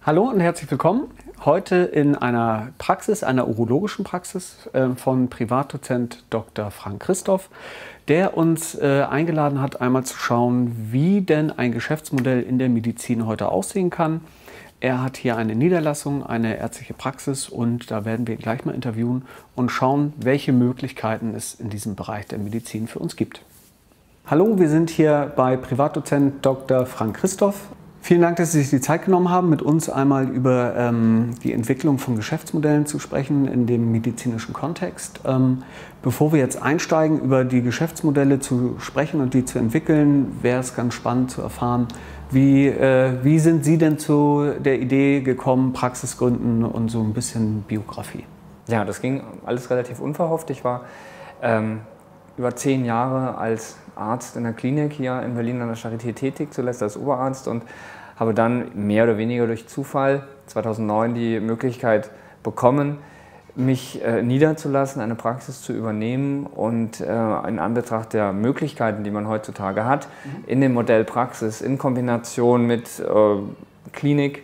Hallo und herzlich willkommen. Heute in einer Praxis, einer urologischen Praxis von Privatdozent Dr. Frank Christoph, der uns eingeladen hat, einmal zu schauen, wie denn ein Geschäftsmodell in der Medizin heute aussehen kann. Er hat hier eine Niederlassung, eine ärztliche Praxis und da werden wir ihn gleich mal interviewen und schauen, welche Möglichkeiten es in diesem Bereich der Medizin für uns gibt. Hallo, wir sind hier bei Privatdozent Dr. Frank Christoph. Vielen Dank, dass Sie sich die Zeit genommen haben, mit uns einmal über die Entwicklung von Geschäftsmodellen zu sprechen in dem medizinischen Kontext. Bevor wir jetzt einsteigen, über die Geschäftsmodelle zu sprechen und die zu entwickeln, wäre es ganz spannend zu erfahren, wie sind Sie denn zu der Idee gekommen, Praxis gründen und so ein bisschen Biografie? Ja, das ging alles relativ unverhofft. Ich war über 10 Jahre als Arzt in der Klinik hier in Berlin an der Charité tätig, zuletzt als Oberarzt, und habe dann mehr oder weniger durch Zufall 2009 die Möglichkeit bekommen, mich niederzulassen, eine Praxis zu übernehmen und in Anbetracht der Möglichkeiten, die man heutzutage hat, in dem Modell Praxis in Kombination mit Klinik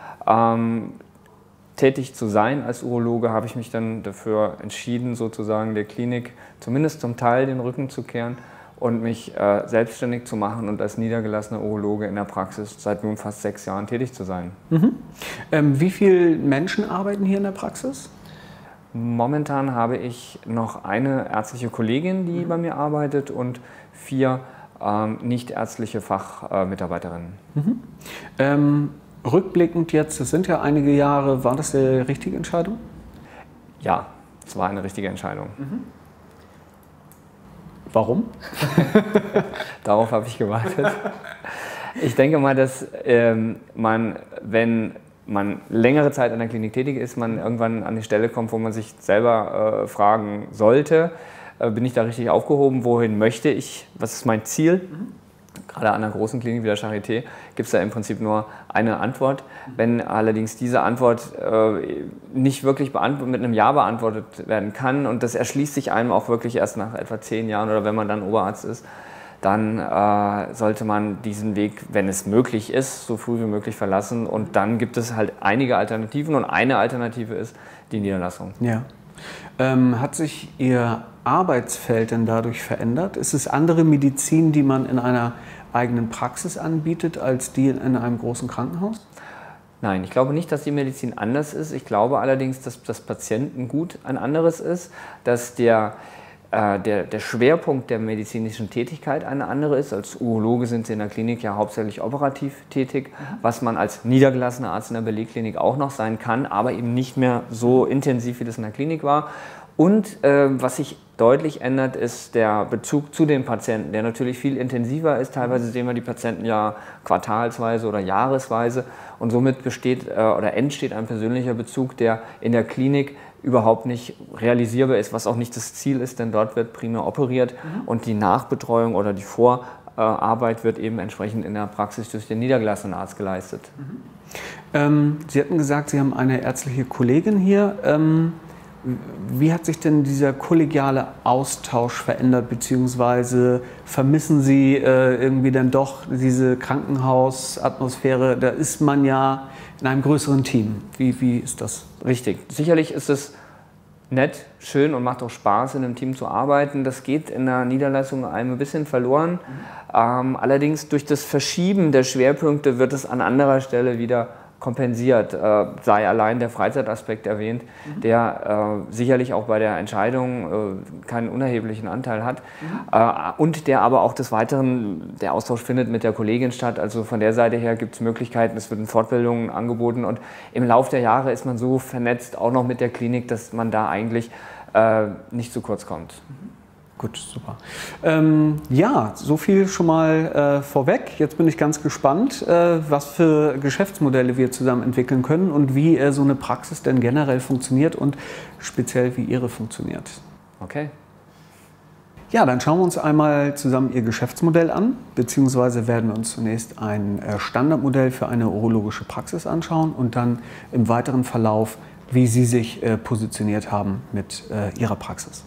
tätig zu sein als Urologe, habe ich mich dann dafür entschieden, sozusagen der Klinik zumindest zum Teil den Rücken zu kehren und mich selbstständig zu machen und als niedergelassener Urologe in der Praxis seit nun fast 6 Jahren tätig zu sein. Mhm. Wie viele Menschen arbeiten hier in der Praxis? Momentan habe ich noch eine ärztliche Kollegin, die bei mir arbeitet, und 4 nichtärztliche Fachmitarbeiterinnen. Rückblickend jetzt, das sind ja einige Jahre, war das die richtige Entscheidung? Ja, es war eine richtige Entscheidung. Warum? Darauf habe ich gewartet. Ich denke mal, dass wenn man längere Zeit an der Klinik tätig ist, man irgendwann an die Stelle kommt, wo man sich selber fragen sollte, bin ich da richtig aufgehoben, wohin möchte ich, was ist mein Ziel? Gerade an einer großen Klinik wie der Charité gibt es da im Prinzip nur eine Antwort. Wenn allerdings diese Antwort nicht wirklich mit einem Ja beantwortet werden kann, und das erschließt sich einem auch wirklich erst nach etwa 10 Jahren oder wenn man dann Oberarzt ist, dann sollte man diesen Weg, wenn es möglich ist, so früh wie möglich verlassen. Und dann gibt es halt einige Alternativen, und eine Alternative ist die Niederlassung. Ja. Hat sich Ihr Arbeitsfeld denn dadurch verändert? Ist es andere Medizin, die man in einer eigenen Praxis anbietet, als die in einem großen Krankenhaus? Nein, ich glaube nicht, dass die Medizin anders ist. Ich glaube allerdings, dass das Patientengut ein anderes ist, dass der Schwerpunkt der medizinischen Tätigkeit eine andere ist. Als Urologe sind Sie in der Klinik ja hauptsächlich operativ tätig, was man als niedergelassener Arzt in der Belegklinik auch noch sein kann, aber eben nicht mehr so intensiv, wie das in der Klinik war. Und was sich deutlich ändert, ist der Bezug zu den Patienten, der natürlich viel intensiver ist. Teilweise sehen wir die Patienten ja quartalsweise oder jahresweise, und somit entsteht ein persönlicher Bezug, der in der Klinik überhaupt nicht realisierbar ist, was auch nicht das Ziel ist, denn dort wird primär operiert und die Nachbetreuung oder die Vorarbeit wird eben entsprechend in der Praxis durch den niedergelassenen Arzt geleistet. Sie hatten gesagt, Sie haben eine ärztliche Kollegin hier. Wie hat sich denn dieser kollegiale Austausch verändert, beziehungsweise vermissen Sie irgendwie dann doch diese Krankenhausatmosphäre? Da ist man ja in einem größeren Team. Wie ist das? Richtig. Sicherlich ist es nett, schön und macht auch Spaß, in einem Team zu arbeiten. Das geht in der Niederlassung einem ein bisschen verloren. Allerdings durch das Verschieben der Schwerpunkte wird es an anderer Stelle wieder kompensiert, sei allein der Freizeitaspekt erwähnt, der sicherlich auch bei der Entscheidung keinen unerheblichen Anteil hat und der aber auch des Weiteren, der Austausch findet mit der Kollegin statt, also von der Seite her gibt es Möglichkeiten, es werden Fortbildungen angeboten, und im Laufe der Jahre ist man so vernetzt, auch noch mit der Klinik, dass man da eigentlich nicht zu kurz kommt. Gut, super. Ja, so viel schon mal vorweg. Jetzt bin ich ganz gespannt, was für Geschäftsmodelle wir zusammen entwickeln können und wie so eine Praxis denn generell funktioniert und speziell wie Ihre funktioniert. Okay. Ja, dann schauen wir uns einmal zusammen Ihr Geschäftsmodell an, beziehungsweise werden wir uns zunächst ein Standardmodell für eine urologische Praxis anschauen und dann im weiteren Verlauf, wie Sie sich positioniert haben mit Ihrer Praxis.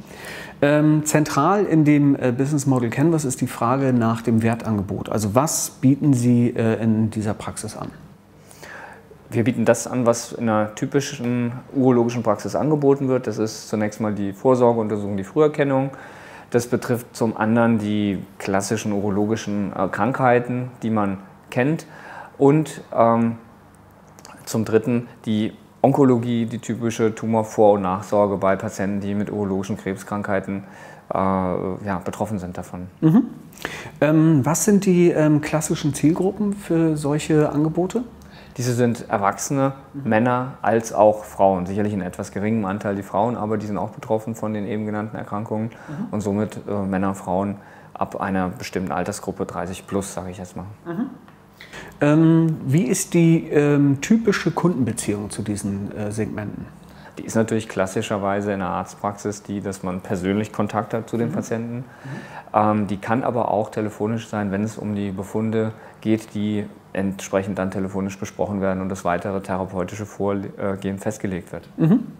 Zentral in dem Business Model Canvas ist die Frage nach dem Wertangebot. Also was bieten Sie in dieser Praxis an? Wir bieten das an, was in einer typischen urologischen Praxis angeboten wird. Das ist zunächst mal die Vorsorgeuntersuchung, die Früherkennung. Das betrifft zum anderen die klassischen urologischen Krankheiten, die man kennt. Und zum dritten die Onkologie, die typische Tumorvor- und Nachsorge bei Patienten, die mit urologischen Krebskrankheiten betroffen sind davon. Was sind die klassischen Zielgruppen für solche Angebote? Diese sind Erwachsene, Männer als auch Frauen. Sicherlich in etwas geringem Anteil die Frauen, aber die sind auch betroffen von den eben genannten Erkrankungen. Und somit Männer, Frauen ab einer bestimmten Altersgruppe, 30 plus, sage ich jetzt mal. Wie ist die typische Kundenbeziehung zu diesen Segmenten? Die ist natürlich klassischerweise in der Arztpraxis die, dass man persönlich Kontakt hat zu den Patienten. Die kann aber auch telefonisch sein, wenn es um die Befunde geht, die entsprechend dann telefonisch besprochen werden und das weitere therapeutische Vorgehen festgelegt wird.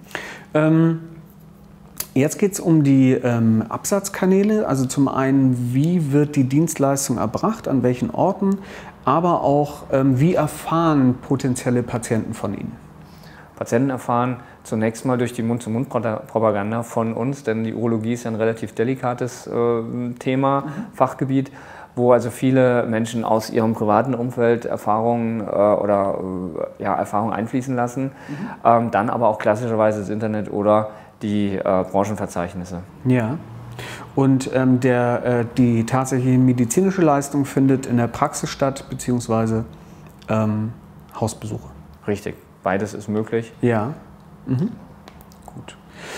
Jetzt geht es um die Absatzkanäle. Also zum einen, wie wird die Dienstleistung erbracht, an welchen Orten, aber auch, wie erfahren potenzielle Patienten von Ihnen? Patienten erfahren zunächst mal durch die Mund-zu-Mund-Propaganda von uns, denn die Urologie ist ja ein relativ delikates Thema, Fachgebiet, wo also viele Menschen aus ihrem privaten Umfeld Erfahrungen Erfahrungen einfließen lassen, dann aber auch klassischerweise das Internet oder die Branchenverzeichnisse. Ja. Und die tatsächliche medizinische Leistung findet in der Praxis statt, beziehungsweise Hausbesuche. Richtig, beides ist möglich. Ja. Gut.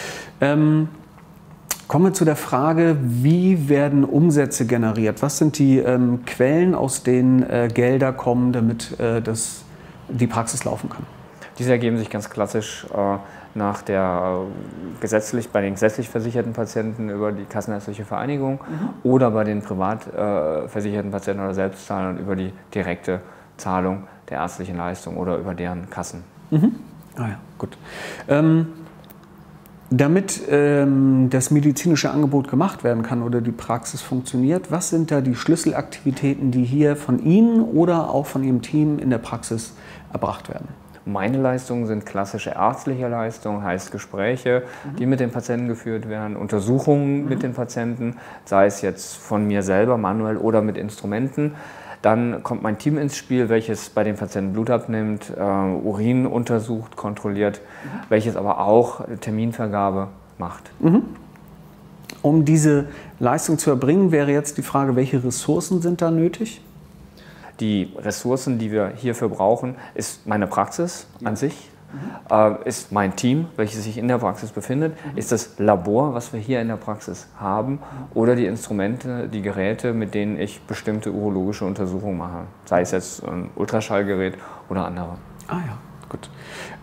Kommen wir zu der Frage, wie werden Umsätze generiert? Was sind die Quellen, aus denen Gelder kommen, damit die Praxis laufen kann? Diese ergeben sich ganz klassisch bei den gesetzlich versicherten Patienten über die Kassenärztliche Vereinigung oder bei den privat versicherten Patienten oder Selbstzahlern über die direkte Zahlung der ärztlichen Leistung oder über deren Kassen. Ah ja, gut. Damit das medizinische Angebot gemacht werden kann oder die Praxis funktioniert, was sind da die Schlüsselaktivitäten, die hier von Ihnen oder auch von Ihrem Team in der Praxis erbracht werden? Meine Leistungen sind klassische ärztliche Leistungen, heißt Gespräche, die mit den Patienten geführt werden, Untersuchungen mit den Patienten, sei es jetzt von mir selber manuell oder mit Instrumenten. Dann kommt mein Team ins Spiel, welches bei den Patienten Blut abnimmt, Urin untersucht, kontrolliert, welches aber auch Terminvergabe macht. Um diese Leistung zu erbringen, wäre jetzt die Frage, welche Ressourcen sind da nötig? Die Ressourcen, die wir hierfür brauchen, ist meine Praxis an sich, ist mein Team, welches sich in der Praxis befindet, ist das Labor, was wir hier in der Praxis haben oder die Instrumente, die Geräte, mit denen ich bestimmte urologische Untersuchungen mache, sei es jetzt ein Ultraschallgerät oder andere. Ah ja, gut.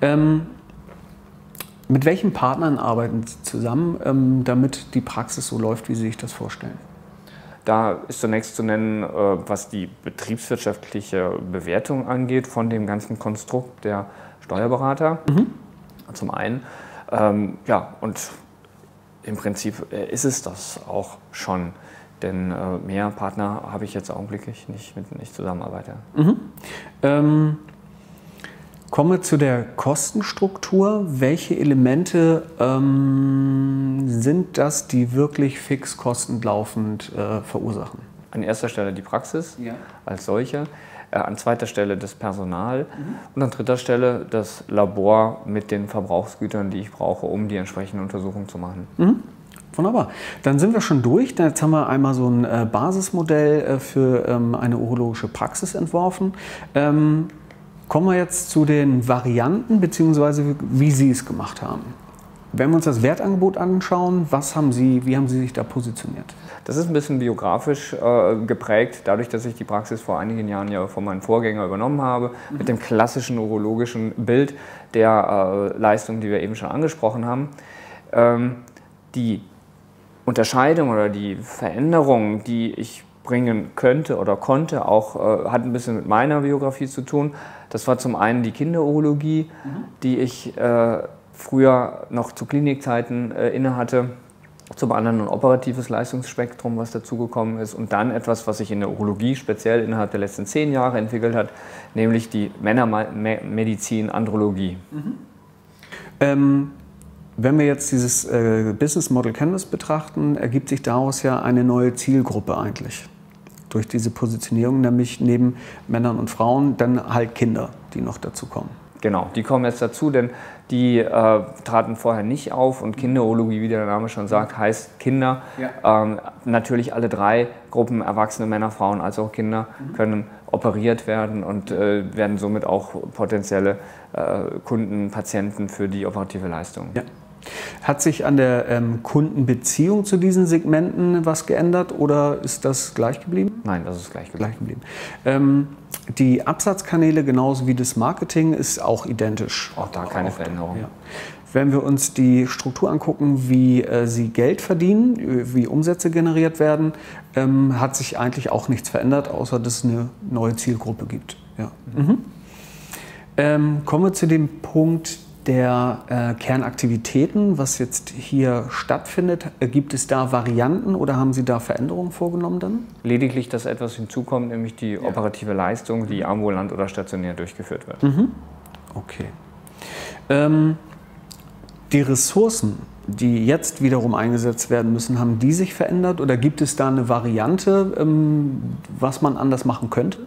Mit welchen Partnern arbeiten Sie zusammen, damit die Praxis so läuft, wie Sie sich das vorstellen? Da ist zunächst zu nennen, was die betriebswirtschaftliche Bewertung angeht von dem ganzen Konstrukt der Steuerberater. Zum einen. Und im Prinzip ist es das auch schon. Denn mehr Partner habe ich jetzt augenblicklich nicht, mit denen ich zusammenarbeite. Kommen wir zu der Kostenstruktur. Welche Elemente sind das, die wirklich fix kostenlaufend verursachen? An erster Stelle die Praxis als solche, an zweiter Stelle das Personal und an dritter Stelle das Labor mit den Verbrauchsgütern, die ich brauche, um die entsprechenden Untersuchungen zu machen. Wunderbar. Dann sind wir schon durch. Jetzt haben wir einmal so ein Basismodell für eine urologische Praxis entworfen. Kommen wir jetzt zu den Varianten bzw. wie Sie es gemacht haben. Wenn wir uns das Wertangebot anschauen, wie haben Sie sich da positioniert? Das ist ein bisschen biografisch geprägt, dadurch, dass ich die Praxis vor einigen Jahren ja von meinem Vorgänger übernommen habe, mit dem klassischen urologischen Bild der Leistung, die wir eben schon angesprochen haben. Die Unterscheidung oder die Veränderung, die ich bringen könnte oder konnte, hat ein bisschen mit meiner Biografie zu tun. Das war zum einen die Kinderurologie, die ich früher noch zu Klinikzeiten innehatte zum anderen ein operatives Leistungsspektrum, was dazugekommen ist und dann etwas, was sich in der Urologie speziell innerhalb der letzten 10 Jahre entwickelt hat, nämlich die Männermedizin, Andrologie. Wenn wir jetzt dieses Business Model Canvas betrachten, ergibt sich daraus ja eine neue Zielgruppe eigentlich. Durch diese Positionierung, nämlich neben Männern und Frauen, dann halt Kinder, die noch dazu kommen. Genau, die kommen jetzt dazu, denn die traten vorher nicht auf und Kinderurologie, wie der Name schon sagt, heißt Kinder. Ja. Natürlich alle 3 Gruppen, Erwachsene, Männer, Frauen als auch Kinder, können operiert werden und werden somit auch potenzielle Kunden, Patienten für die operative Leistung. Ja. Hat sich an der Kundenbeziehung zu diesen Segmenten was geändert oder ist das gleich geblieben? Nein, das ist gleich geblieben. Die Absatzkanäle genauso wie das Marketing ist auch identisch. Auch da keine Veränderung. Ja. Wenn wir uns die Struktur angucken, wie Sie Geld verdienen, wie Umsätze generiert werden, hat sich eigentlich auch nichts verändert, außer dass es eine neue Zielgruppe gibt. Ja. Kommen wir zu dem Punkt der Kernaktivitäten, was jetzt hier stattfindet. Gibt es da Varianten oder haben Sie da Veränderungen vorgenommen dann? Lediglich, dass etwas hinzukommt, nämlich die operative Leistung, die ambulant oder stationär durchgeführt wird. Okay. Die Ressourcen, die jetzt wiederum eingesetzt werden müssen, haben die sich verändert oder gibt es da eine Variante, was man anders machen könnte?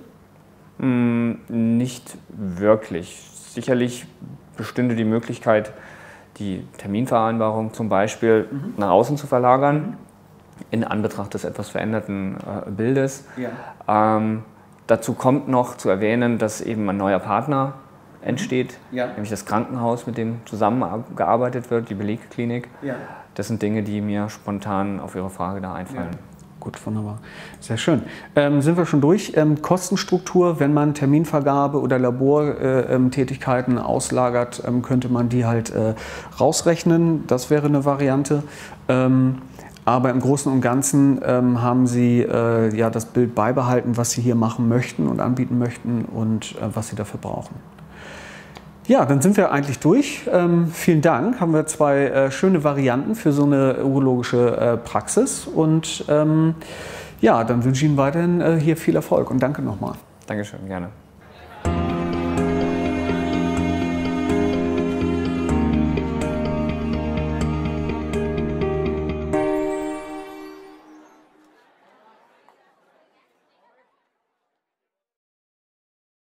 Nicht wirklich. Sicherlich bestünde die Möglichkeit, die Terminvereinbarung zum Beispiel nach außen zu verlagern, in Anbetracht des etwas veränderten Bildes. Ja. Dazu kommt noch zu erwähnen, dass eben ein neuer Partner entsteht, nämlich das Krankenhaus, mit dem zusammengearbeitet wird, die Belegklinik. Ja. Das sind Dinge, die mir spontan auf Ihre Frage da einfallen. Ja. Gut, wunderbar. Sehr schön. Sind wir schon durch? Kostenstruktur, wenn man Terminvergabe oder Labortätigkeiten auslagert, könnte man die halt rausrechnen. Das wäre eine Variante. Aber im Großen und Ganzen haben Sie ja das Bild beibehalten, was Sie hier machen möchten und anbieten möchten und was Sie dafür brauchen. Ja, dann sind wir eigentlich durch. Vielen Dank. Haben wir 2 schöne Varianten für so eine urologische Praxis. Und ja, dann wünsche ich Ihnen weiterhin hier viel Erfolg und danke nochmal. Dankeschön, gerne.